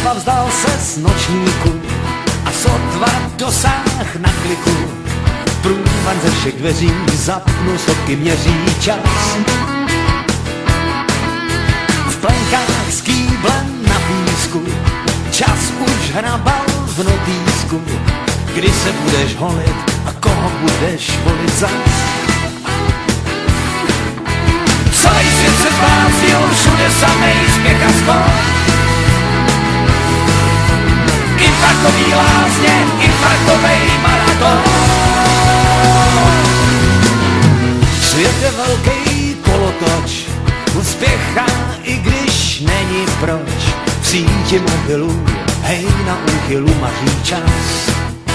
sotva vzdal se z nočníku a sotva dosáh na kliku. Průvan ze všech dveří zapnu, stovky měří čas. V plenkách s kýblem na písku čas už hrabal v notýsku. Kdy se budeš holit a koho budeš volit zas? Celý svět se zbláznil, všude samej spěch a skok. Infarktový lázně, infarktovej maraton. Svět je velký kolotoč, uspěchá, i když není proč. V síti mobilů, hej, na úchylu maří čas.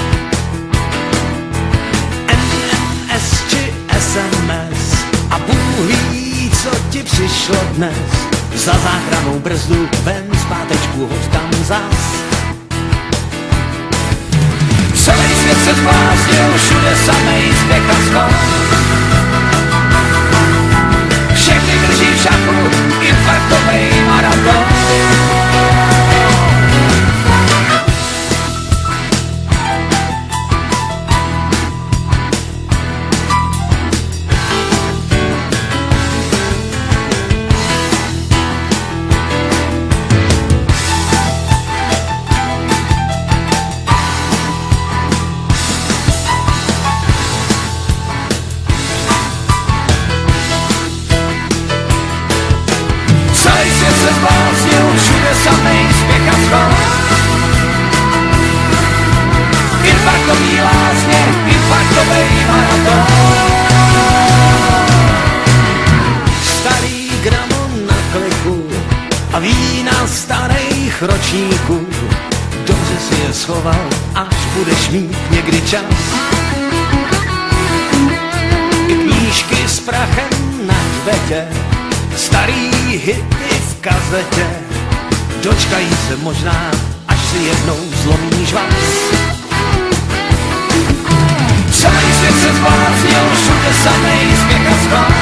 MMS či SMS a Bůh ví, co ti přišlo dnes. Za záchrannou brzdu, ven zpátečku, hoď tam zas. Celý svět se zbláznil, všude samej spěch a skok. Všechny drží v šachu, infarktovej maraton. Celý svět se zbláznil, všude samej spěch a skok. Infarktový lázně, infarktovej maraton. Starý gramon na kliku a vína starých ročníků. Dobře si je schoval, až budeš mít někdy čas. I knížky s prachem na hřbetě, starý hity v kazetě, dočkají se možná, až si jednou zlomíš vás. Celý svět se zbláznil, všude samej spěch a skok.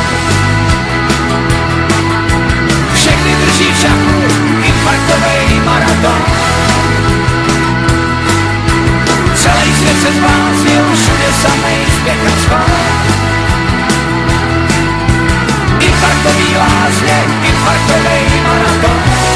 Všechny drží v šachu, infarktovej maraton. Celý svět se zbláznil, všude samej spěch a skok. Infarktový lázně, infarktovej maraton.